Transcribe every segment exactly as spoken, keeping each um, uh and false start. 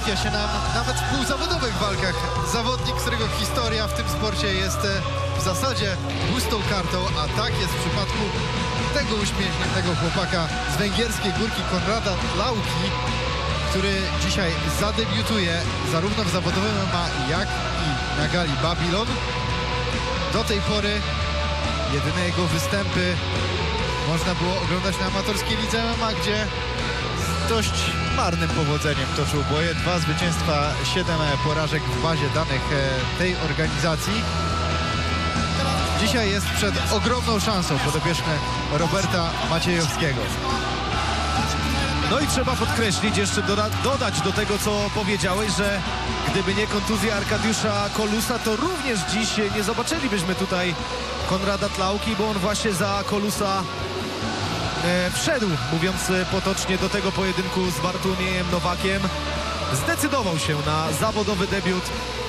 trafia się nam nawet w półzawodowych walkach. Zawodnik, którego historia w tym sporcie jest w zasadzie pustą kartą, a tak jest w przypadku tego uśmiechniętego chłopaka z węgierskiej górki Konrada Tlauki, który dzisiaj zadebiutuje zarówno w zawodowym M M A, jak i na gali Babylon. Do tej pory jedyne jego występy można było oglądać na amatorskiej lidze M M A, gdzie z dość marnym powodzeniem toczył boje. Dwa zwycięstwa, siedem porażek w bazie danych tej organizacji. Dzisiaj jest przed ogromną szansą podopieczny Roberta Maciejowskiego. No i trzeba podkreślić, jeszcze doda dodać do tego, co powiedziałeś, że gdyby nie kontuzja Arkadiusza Kolusa, to również dziś nie zobaczylibyśmy tutaj Konrada Tlauki, bo on właśnie za Kolusa e, wszedł, mówiąc potocznie, do tego pojedynku z Bartłomiejem Nowakiem. Zdecydował się na zawodowy debiut.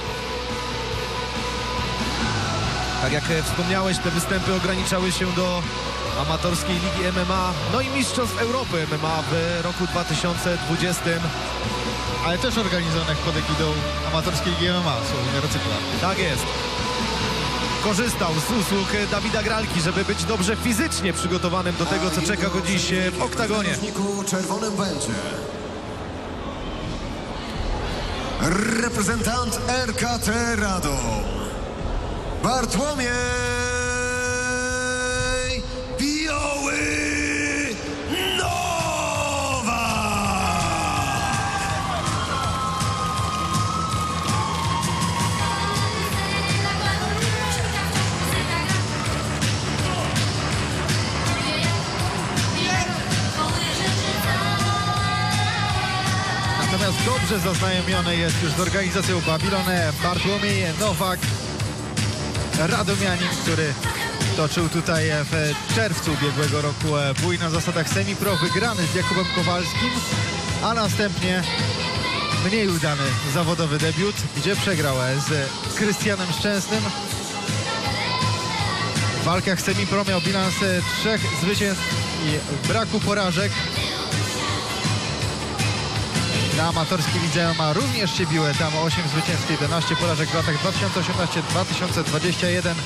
Tak jak wspomniałeś, te występy ograniczały się do amatorskiej ligi M M A, no i Mistrzostw Europy M M A w roku dwa tysiące dwudziestym. Ale też organizowanych pod egidą amatorskiej ligi M M A, Słowenia Recykla. Tak jest. Korzystał z usług Dawida Gralki, żeby być dobrze fizycznie przygotowanym do tego, co czeka go dziś w oktagonie. W czerwonym będzie reprezentant R K T Radom, Bartłomiej Biały Nowak. Natomiast dobrze zaznajomiony jest już z organizacją Babylon Bartłomiej Nowak, radomianin, który toczył tutaj w czerwcu ubiegłego roku bój na zasadach semi-pro, wygrany z Jakubem Kowalskim, a następnie mniej udany zawodowy debiut, gdzie przegrał z Krystianem Szczęsnym. W walkach semi-pro miał bilans trzech zwycięstw i braku porażek. Na amatorskiej lidze M M A również się biły, tam osiem zwycięstw, jedenaście porażek w latach dwa tysiące osiemnasty dwa tysiące dwudziesty pierwszy.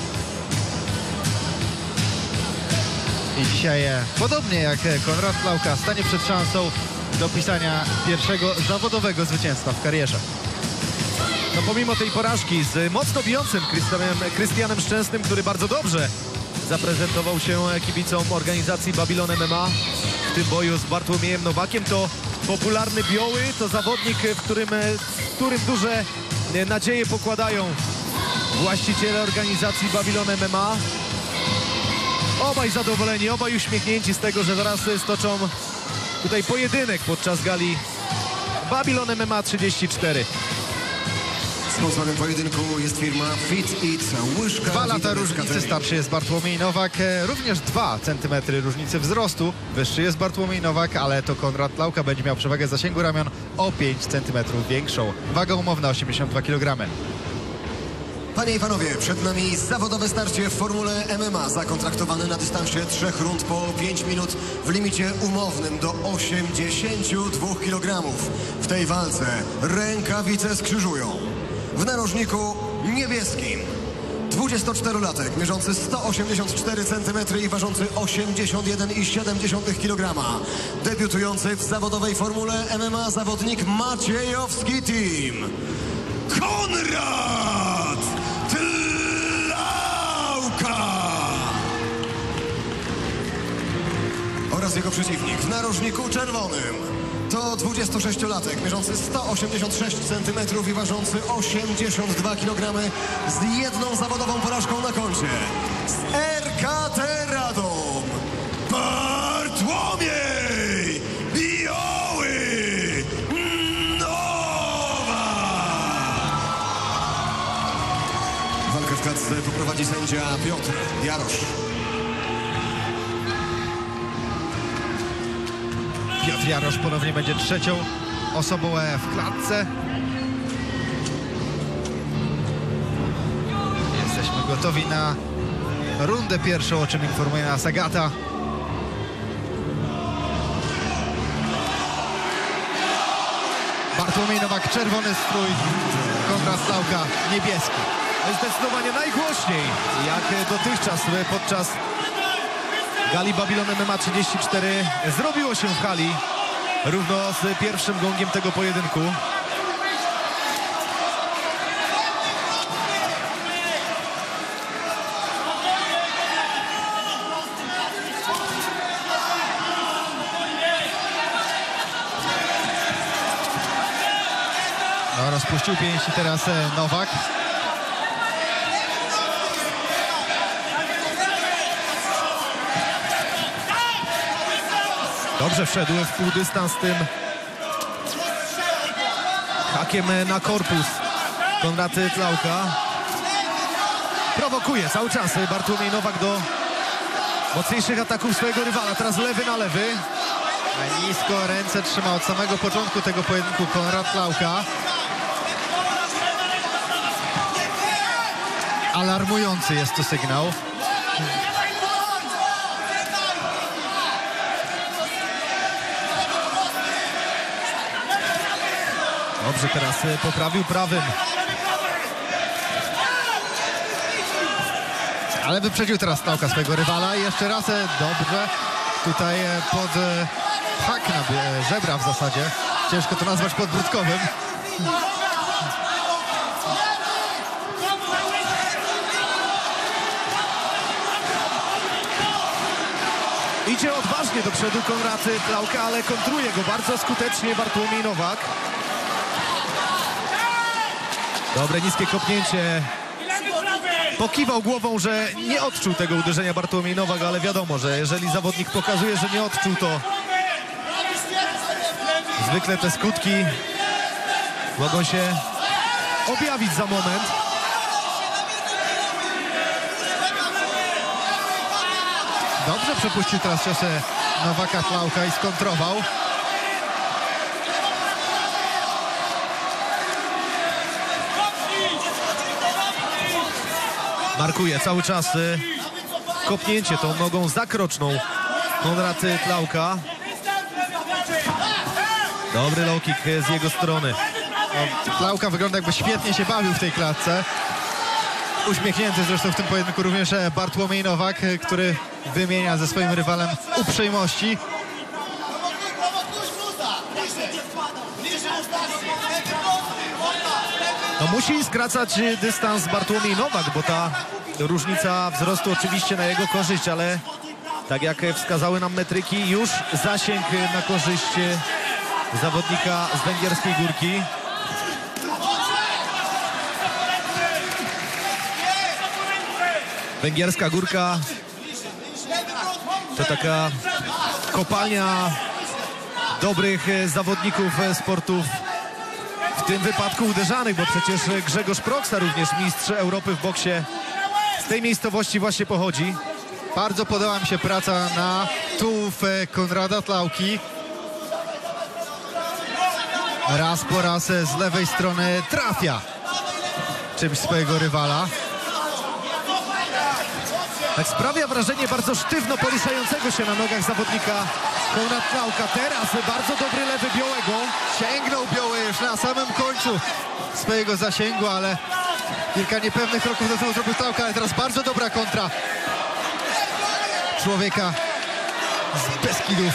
I dzisiaj, podobnie jak Konrad Tlauka, stanie przed szansą dopisania pierwszego zawodowego zwycięstwa w karierze. No pomimo tej porażki z mocno bijącym Krystianem, Krystianem Szczęsnym, który bardzo dobrze zaprezentował się kibicom organizacji Babylon M M A w tym boju z Bartłomiejem Nowakiem, to popularny Biały to zawodnik, w którym, w którym duże nadzieje pokładają właściciele organizacji Babylon M M A. Obaj zadowoleni, obaj uśmiechnięci z tego, że zaraz stoczą tutaj pojedynek podczas gali Babylon M M A trzydzieści cztery. Sponsorem pojedynku jest firma Fit Eat. Łyżka Dwa lata różnicy starszy jest Bartłomiej Nowak, również dwa centymetry różnicy wzrostu. Wyższy jest Bartłomiej Nowak, ale to Konrad Tlauka będzie miał przewagę zasięgu ramion o pięć centymetrów większą. Waga umowna osiemdziesiąt dwa kilogramy. Panie i panowie, przed nami zawodowe starcie w formule M M A, zakontraktowany na dystansie trzech rund po pięć minut w limicie umownym do osiemdziesięciu dwóch kilogramów. W tej walce rękawice skrzyżują. W narożniku niebieskim dwudziestoczterolatek mierzący sto osiemdziesiąt cztery centymetry i ważący osiemdziesiąt jeden i siedem dziesiątych kilograma. Debiutujący w zawodowej formule M M A zawodnik Maciejowski Team, Konrad Tlauka. Oraz jego przeciwnik w narożniku czerwonym to dwudziestosześciolatek mierzący sto osiemdziesiąt sześć centymetrów i ważący osiemdziesiąt dwa kilogramy z jedną zawodową porażką na koncie. Z R K T Radom Bartłomiej Biały Nowak. Walkę w klatce poprowadzi sędzia Piotr Jarosz. Piotr Jarosz ponownie będzie trzecią osobą w klatce. Jesteśmy gotowi na rundę pierwszą, o czym informuje nas Agata. Bartłomiej Nowak czerwony strój, Konrad Tlauka niebieski. Zdecydowanie najgłośniej, jak dotychczas podczas gali Babylon M M A trzydzieści cztery zrobiło się w hali równo z pierwszym gongiem tego pojedynku. No, rozpuścił pięści teraz e, Nowak. Dobrze wszedł w półdystans tym hakiem na korpus Konrad Tlauka. Prowokuje cały czas Bartłomiej Nowak do mocniejszych ataków swojego rywala. Teraz lewy na lewy. Nisko ręce trzyma od samego początku tego pojedynku Konrad Tlauka. Alarmujący jest to sygnał. Dobrze, teraz poprawił prawym. Ale wyprzedził teraz Tlauka swojego rywala. I jeszcze raz e, dobrze. Tutaj e, pod e, hak na e, żebra w zasadzie. Ciężko to nazwać podbródkowym. Idzie odważnie do przodu Konrad Tlauka, ale kontruje go bardzo skutecznie Bartłomiej Nowak. Dobre niskie kopnięcie. Pokiwał głową, że nie odczuł tego uderzenia Bartłomiej Nowak, ale wiadomo, że jeżeli zawodnik pokazuje, że nie odczuł, to zwykle te skutki mogą się objawić za moment. Dobrze przepuścił teraz ciosę Nowaka Tlauka i skontrował. Markuje cały czas y, kopnięcie tą nogą zakroczną Konrad Tlauka. Dobry low kick z jego strony. No, Tlauka wygląda, jakby świetnie się bawił w tej klatce. Uśmiechnięty zresztą w tym pojedynku również e, Bartłomiej Nowak, e, który wymienia ze swoim rywalem uprzejmości. No musi skracać dystans Bartłomiej Nowak, bo ta różnica wzrostu oczywiście na jego korzyść, ale tak jak wskazały nam metryki, już zasięg na korzyść zawodnika z Węgierskiej Górki. Węgierska Górka to taka kopalnia dobrych zawodników sportów, w tym wypadku uderzanych, bo przecież Grzegorz Proksa, również mistrz Europy w boksie, z tej miejscowości właśnie pochodzi. Bardzo podoba mi się praca na tułów e, Konrada Tlauki. Raz po raz e, z lewej strony trafia czymś swojego rywala. Tak sprawia wrażenie bardzo sztywno poruszającego się na nogach zawodnika Konrad Tlauka. Teraz bardzo dobry lewy Białego. Sięgnął Biały już na samym końcu swojego zasięgu, ale kilka niepewnych kroków do tyłu zrobił Tlauka, ale teraz bardzo dobra kontra człowieka z Beskidów.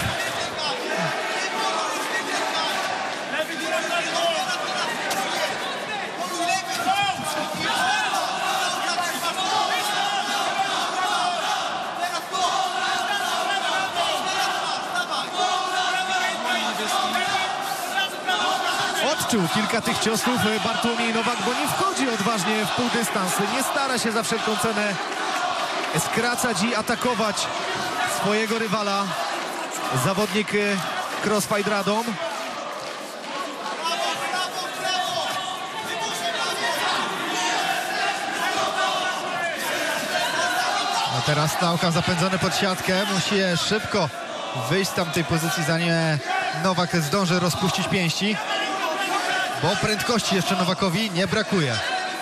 Odczuł kilka tych ciosów Bartłomiej Nowak, bo nie wchodzi odważnie w półdystans. Nie stara się za wszelką cenę skracać i atakować swojego rywala. Zawodnik Crossfight Radom. A teraz Tlauka zapędzony pod siatkę. Musi szybko wyjść z tamtej pozycji, zanim Nowak zdąży rozpuścić pięści. Bo prędkości jeszcze Nowakowi nie brakuje.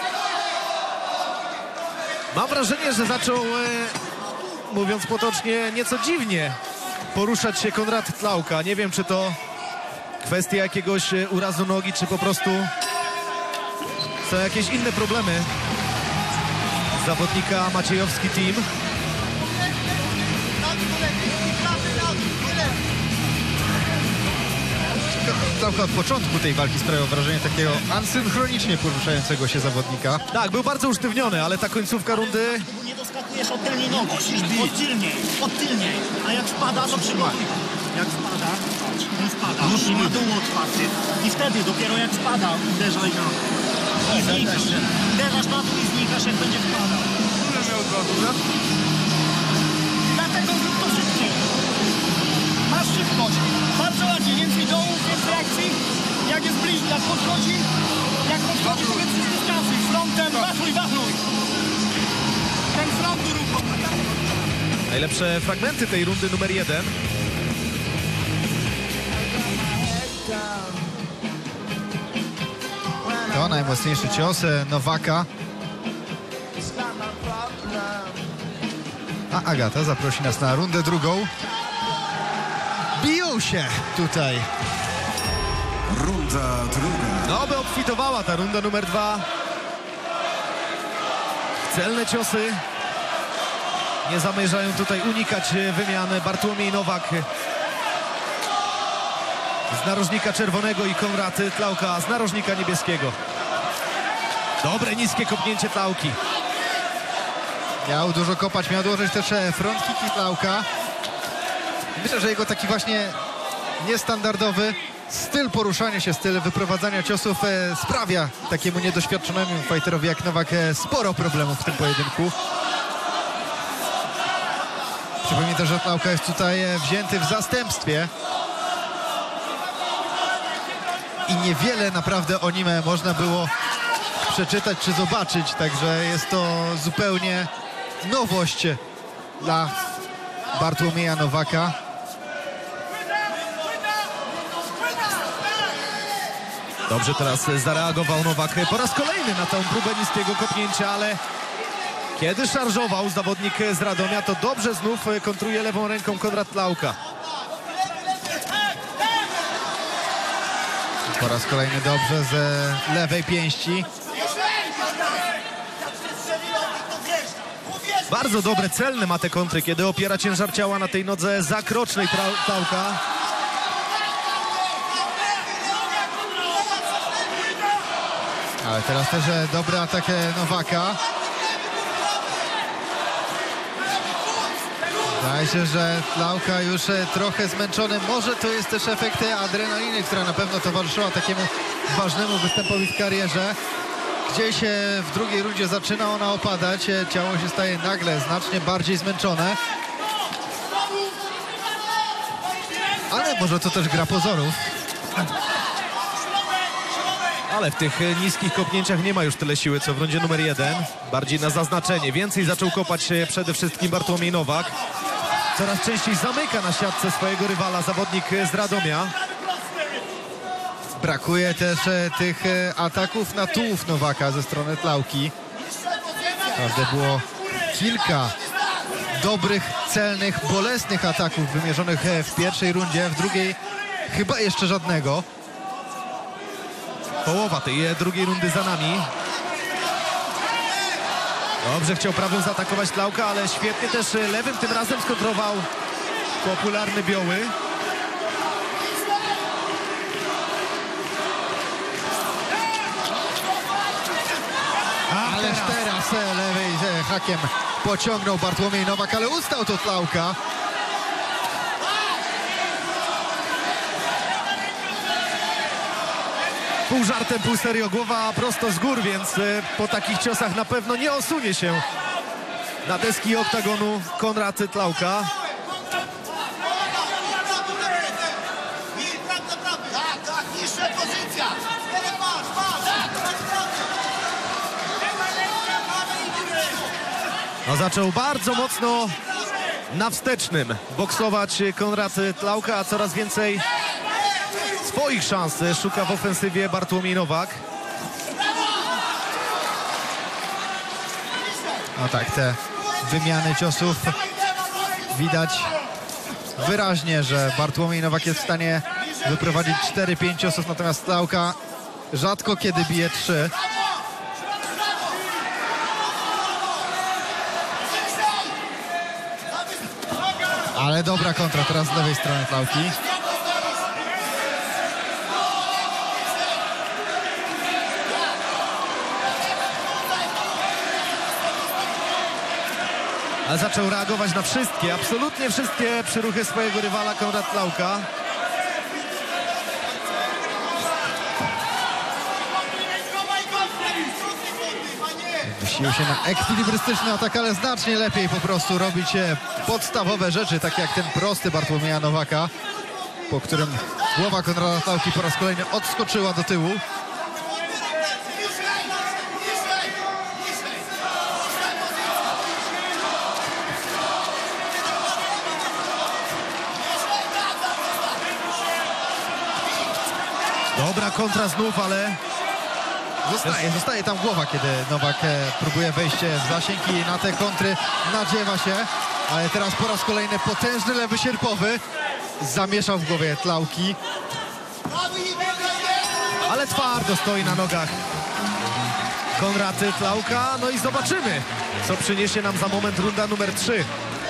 Mam wrażenie, że zaczął, e, mówiąc potocznie, nieco dziwnie poruszać się Konrad Tlauka. Nie wiem, czy to kwestia jakiegoś e, urazu nogi, czy po prostu są jakieś inne problemy zawodnika Maciejowski Team. Tlaucha od początku tej walki sprawiał wrażenie takiego asynchronicznie poruszającego się zawodnika. Tak, był bardzo usztywniony, ale ta końcówka rundy... Nie doskakujesz od tylnej nogi, musisz bić. Od tylniej, od tylniej. A jak spada, to przygotuj. Jak spada, patrz, on spada, on ma dół otwarty. I wtedy dopiero jak spada, uderzaj na dół. I znikasz. Uderzasz na dół i znikasz, jak będzie spadał. Dlatego zrób to szybciej. Masz szybkość. Bardzo ładnie, więcej dołów, więcej akcji. Jak jest bliżej, jak podchodzi, jak podchodzi, to więcej dystancji. Frontem, wachluj, wachluj. Ten front do ruchu. Najlepsze fragmenty tej rundy numer jeden. To najmocniejszy cios Nowaka. A Agata zaprosi nas na rundę drugą. Biją się tutaj. Runda druga. No, by obfitowała ta runda numer dwa. Celne ciosy. Nie zamierzają tutaj unikać wymiany. Bartłomiej Nowak z narożnika czerwonego i Konrad Tlauka z narożnika niebieskiego. Dobre, niskie kopnięcie Tlauki. Miał dużo kopać, miał dołożyć też front kicki Tlauka. Myślę, że jego taki właśnie niestandardowy styl poruszania się, styl wyprowadzania ciosów e, sprawia takiemu niedoświadczonemu fighterowi jak Nowak e, sporo problemów w tym pojedynku. Przypomnę też, że Tlauka jest tutaj e, wzięty w zastępstwie. I niewiele naprawdę o nim można było przeczytać czy zobaczyć, także jest to zupełnie nowość dla Bartłomieja Nowaka. Dobrze teraz zareagował Nowak po raz kolejny na tą próbę niskiego kopnięcia, ale kiedy szarżował zawodnik z Radomia, to dobrze znów kontruje lewą ręką Konrad Tlauka. Po raz kolejny dobrze z lewej pięści. Bardzo dobre, celne ma te kontry, kiedy opiera ciężar ciała na tej nodze zakrocznej Tlauka. Ale teraz też e, dobry atak e, Nowaka. Wydaje się, że Tlauka już e, trochę zmęczony. Może to jest też efekt adrenaliny, która na pewno towarzyszyła takiemu ważnemu występowi w karierze. Gdzieś e, w drugiej rundzie zaczyna ona opadać. E, ciało się staje nagle znacznie bardziej zmęczone. Ale może to też gra pozorów. Ale w tych niskich kopnięciach nie ma już tyle siły, co w rundzie numer jeden. Bardziej na zaznaczenie. Więcej zaczął kopać przede wszystkim Bartłomiej Nowak. Coraz częściej zamyka na siatce swojego rywala zawodnik z Radomia. Brakuje też e, tych e, ataków na tułów Nowaka ze strony Tlauki. Naprawdę było kilka dobrych, celnych, bolesnych ataków wymierzonych e, w pierwszej rundzie, w drugiej chyba jeszcze żadnego. Połowa tej drugiej rundy za nami. Dobrze chciał prawą zaatakować Tlauka, ale świetnie też lewym tym razem skontrował popularny Bioły. Ależ teraz e, lewej e, hakiem pociągnął Bartłomiej Nowak, ale ustał to Tlauka. Pół żartem, pół serio, głowa prosto z gór, więc po takich ciosach na pewno nie osunie się na deski oktagonu Konrad Tlauka. No, zaczął bardzo mocno na wstecznym boksować Konrad Tlauka, a coraz więcej swoich szans szuka w ofensywie Bartłomiej Nowak. No tak, te wymiany ciosów widać wyraźnie, że Bartłomiej Nowak jest w stanie wyprowadzić cztery pięć ciosów, natomiast Tlauka rzadko kiedy bije trzy. Ale dobra kontra teraz z lewej strony Tlauki. Ale zaczął reagować na wszystkie, absolutnie wszystkie przyruchy swojego rywala Konrad Tlauka. Sił się na ekwilibrystyczny atak, ale znacznie lepiej po prostu robić podstawowe rzeczy, takie jak ten prosty Bartłomieja Nowaka, po którym głowa Konrada Tlauki po raz kolejny odskoczyła do tyłu. Dobra kontra znów, ale Zostaje, zostaje tam głowa, kiedy Nowak e, próbuje wejście w zasięg i na te kontry nadziewa się. Ale teraz po raz kolejny potężny lewy sierpowy zamieszał w głowie Tlauki. ale twardo stoi na nogach Konrad Tlauka. No i zobaczymy, co przyniesie nam za moment runda numer trzy.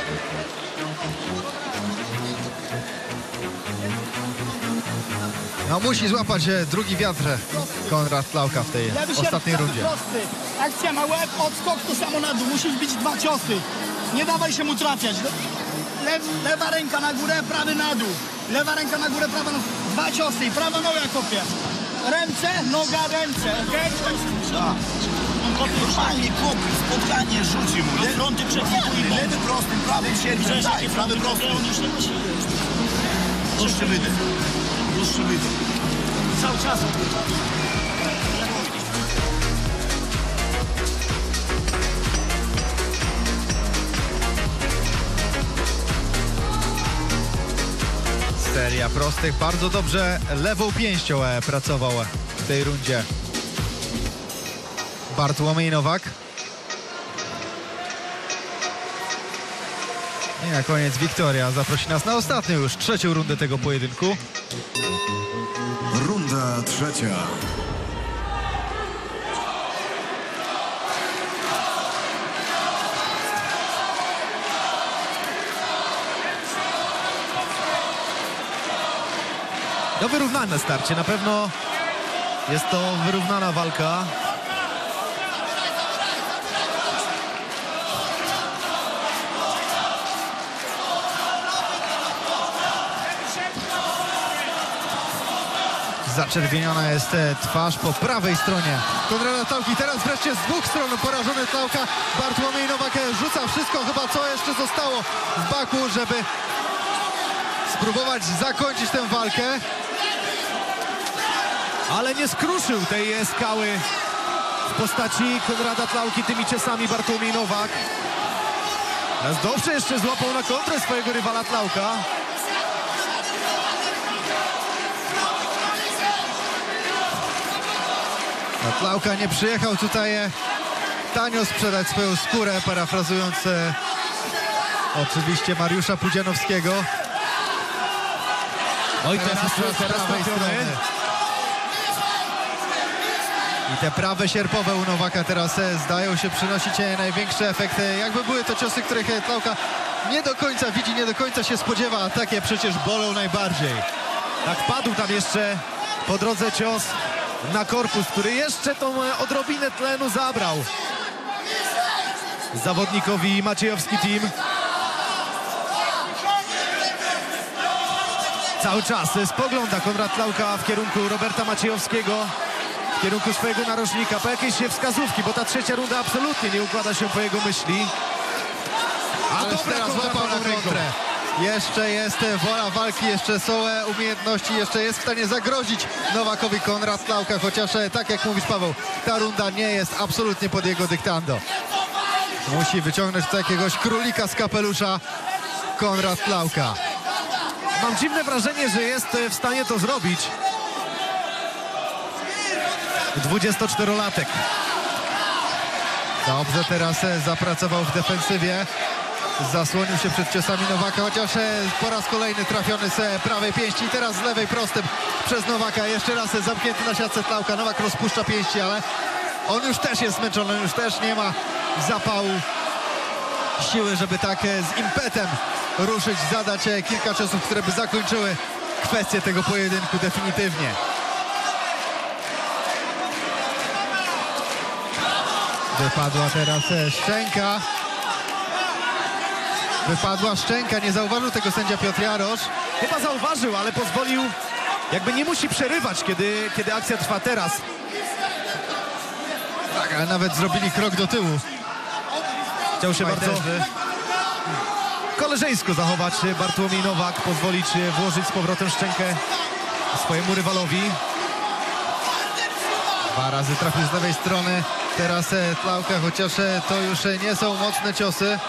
No musi złapać e, drugi wiatr Konrad Tlauka w tej Lewy ostatniej sierp, rundzie. prosty. Akcja na łeb, odskok, to samo na dół. Musisz bić dwa ciosy. Nie dawaj się mu trafiać. Le, lewa ręka na górę, prawy na dół. Lewa ręka na górę, prawa na dół. Dwa ciosy i prawa noga kopie. Ręce, noga, ręce, okej? On normalnie kopie, spotkanie rzuci mu. Le, Fronty przed sobą. lewy prostym, prawym sierpem. Daj, prawy prosty. On już nie musi. Dłuższy wydech. Dłuższy wydech. Cały czas. Seria prostych, bardzo dobrze lewą pięścią e, pracował w tej rundzie Bartłomiej Nowak. I na koniec Wiktoria zaprosi nas na ostatnią już trzecią rundę tego pojedynku. Runda trzecia. No wyrównane starcie, na pewno jest to wyrównana walka. Zaczerwieniona jest e, twarz po prawej stronie Konrada Tlauki. Teraz wreszcie z dwóch stron porażony Tlauka. Bartłomiej Nowak e, rzuca wszystko, chyba co jeszcze zostało w baku, żeby spróbować zakończyć tę walkę. Ale nie skruszył tej skały w postaci Konrada Tlauki tymi ciosami Bartłomiej Nowak. Teraz dobrze jeszcze złapał na kontrę swojego rywala Tlauka. No, Tlauka nie przyjechał tutaj e, tanio sprzedać swoją skórę, parafrazując e, oczywiście Mariusza Pudzianowskiego. Oj, teraz, z teraz prawej trafiony. strony. I te prawe sierpowe u Nowaka teraz e, zdają się przynosić e, największe efekty. Jakby były to ciosy, których e, Tlauka nie do końca widzi, nie do końca się spodziewa, a takie przecież bolą najbardziej. Tak, padł tam jeszcze po drodze cios na korpus, który jeszcze tą e, odrobinę tlenu zabrał zawodnikowi Maciejowski Team. Cały czas spogląda Konrad Tlauka w kierunku Roberta Maciejowskiego, w kierunku swojego narożnika, po jakieś wskazówki, bo ta trzecia runda absolutnie nie układa się po jego myśli. A Ależ dobra teraz kontra złapał na prawą ręką. kontrę. Jeszcze jest e, wola walki, jeszcze są e, umiejętności, jeszcze jest w stanie zagrozić Nowakowi Konrad Tlauka, chociaż e, tak jak mówisz, Paweł, ta runda nie jest absolutnie pod jego dyktando. Musi wyciągnąć tu jakiegoś królika z kapelusza Konrad Tlauka. Mam dziwne wrażenie, że jest w stanie to zrobić. dwudziestoczterolatek. Dobrze teraz e, zapracował w defensywie. Zasłonił się przed ciosami Nowaka, chociaż po raz kolejny trafiony z prawej pięści i teraz z lewej prostym przez Nowaka. Jeszcze raz zamknięty na siatce Tlauka. Nowak rozpuszcza pięści, ale on już też jest zmęczony, on już też nie ma zapału, siły, żeby tak z impetem ruszyć, zadać kilka ciosów, które by zakończyły kwestię tego pojedynku definitywnie. Wypadła teraz szczęka. Wypadła szczęka, nie zauważył tego sędzia Piotr Jarosz. Chyba zauważył, ale pozwolił, jakby nie musi przerywać, kiedy, kiedy akcja trwa teraz. Tak, ale nawet zrobili krok do tyłu. Chciał się bardzo koleżeńsko zachować Bartłomiej Nowak, pozwolić włożyć z powrotem szczękę swojemu rywalowi. Dwa razy trafił z lewej strony. Teraz Tlauka, chociaż to już nie są mocne ciosy.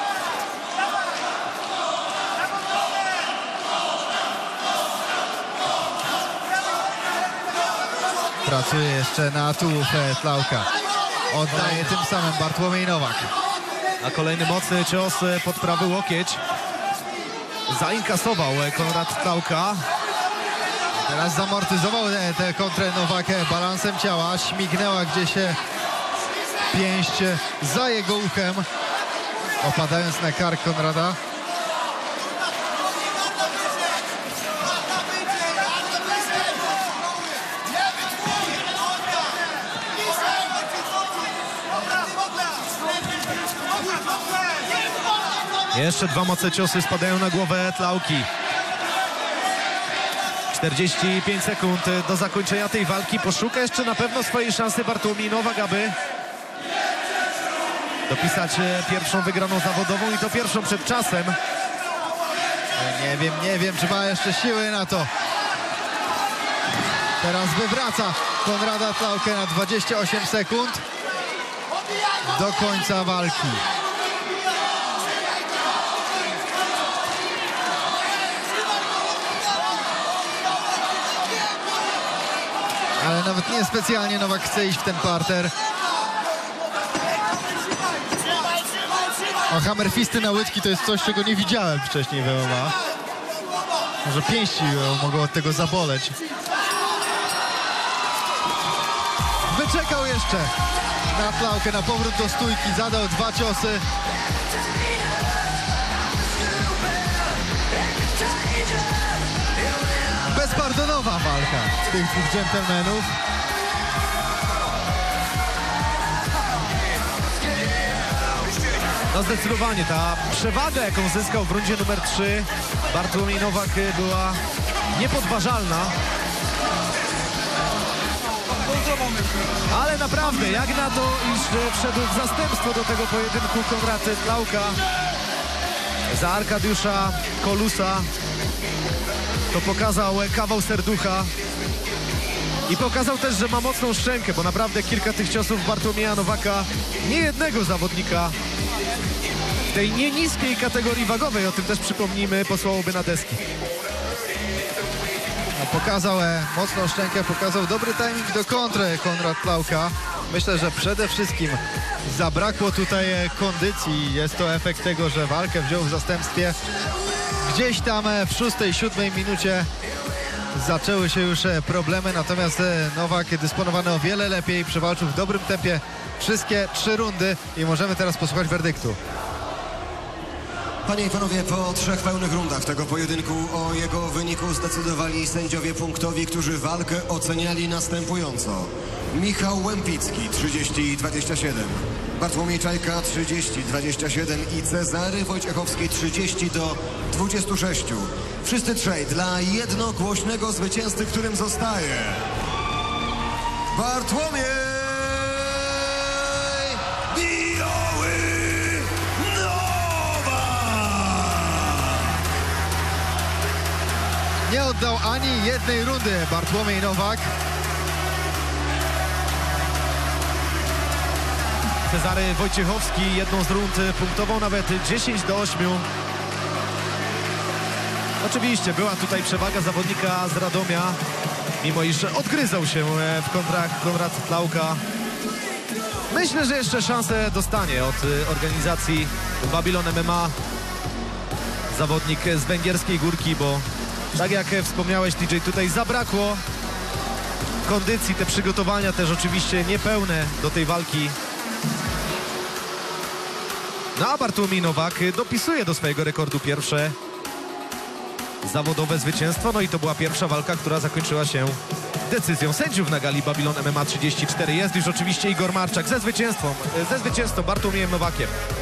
Pracuje jeszcze na tułów Tlauka. Oddaje tym samym Bartłomiej Nowak. A kolejny mocny cios pod prawy łokieć. Zainkasował Konrad Tlauka. Teraz zamortyzował tę kontrę Nowak balansem ciała. Śmignęła gdzieś pięść za jego uchem, opadając na kark Konrada. Jeszcze dwa mocne ciosy spadają na głowę Tlauki. czterdzieści pięć sekund do zakończenia tej walki. Poszuka jeszcze na pewno swojej szansy Bartłomiej Nowak, aby dopisać pierwszą wygraną zawodową i to pierwszą przed czasem. Nie wiem, nie wiem, czy ma jeszcze siły na to. Teraz wywraca Konrada Tlaukę na dwadzieścia osiem sekund do końca walki. Ale nawet niespecjalnie Nowak chce iść w ten parter. O, hammerfisty na łydki to jest coś, czego nie widziałem wcześniej w M M A. Może pięści mogą od tego zaboleć. Wyczekał jeszcze na Tlaukę, na powrót do stójki. Zadał dwa ciosy. Bezpardonowa walka tych dwóch dżentelmenów. No zdecydowanie ta przewaga, jaką zyskał w rundzie numer trzy Bartłomiej Nowak, była niepodważalna. Ale naprawdę, jak na to, iż wszedł w zastępstwo do tego pojedynku Konrad Tlauka za Arkadiusza Kolusa, to pokazał kawał serducha i pokazał też, że ma mocną szczękę, bo naprawdę kilka tych ciosów Bartłomieja Nowaka niejednego zawodnika w tej nie niskiej kategorii wagowej, o tym też przypomnijmy, posłałoby na deski. No, pokazał e, mocną szczękę, pokazał dobry timing do kontry Konrad Tlauka. Myślę, że przede wszystkim zabrakło tutaj e, kondycji. Jest to efekt tego, że walkę wziął w zastępstwie. Gdzieś tam e, w szóstej, siódmej minucie zaczęły się już e, problemy, natomiast e, Nowak dysponowany o wiele lepiej, przewalczył w dobrym tempie wszystkie trzy rundy i możemy teraz posłuchać werdyktu. Panie i panowie, po trzech pełnych rundach tego pojedynku o jego wyniku zdecydowali sędziowie punktowi, którzy walkę oceniali następująco. Michał Łępicki trzydzieści dwadzieścia siedem, Bartłomiej Czajka trzydzieści dwadzieścia siedem i Cezary Wojciechowski trzydzieści do dwudziestu sześciu. Wszyscy trzej dla jednogłośnego zwycięzcy, którym zostaje Bartłomiej Biały Nowak! Nie oddał ani jednej rundy Bartłomiej Nowak. Cezary Wojciechowski jedną z rund punktował nawet dziesięć do ośmiu. Oczywiście była tutaj przewaga zawodnika z Radomia, mimo iż odgryzał się w kontrach Konrad Tlauka. Myślę, że jeszcze szansę dostanie od organizacji Babylon M M A zawodnik z węgierskiej górki, bo tak jak wspomniałeś, T J, tutaj zabrakło kondycji, te przygotowania też oczywiście niepełne do tej walki. No a Bartłomiej Nowak dopisuje do swojego rekordu pierwsze zawodowe zwycięstwo. No i to była pierwsza walka, która zakończyła się decyzją sędziów na gali Babylon M M A trzydzieści cztery. Jest już oczywiście Igor Marczak ze zwycięstwem, ze zwycięstwem Bartłomiejem Nowakiem.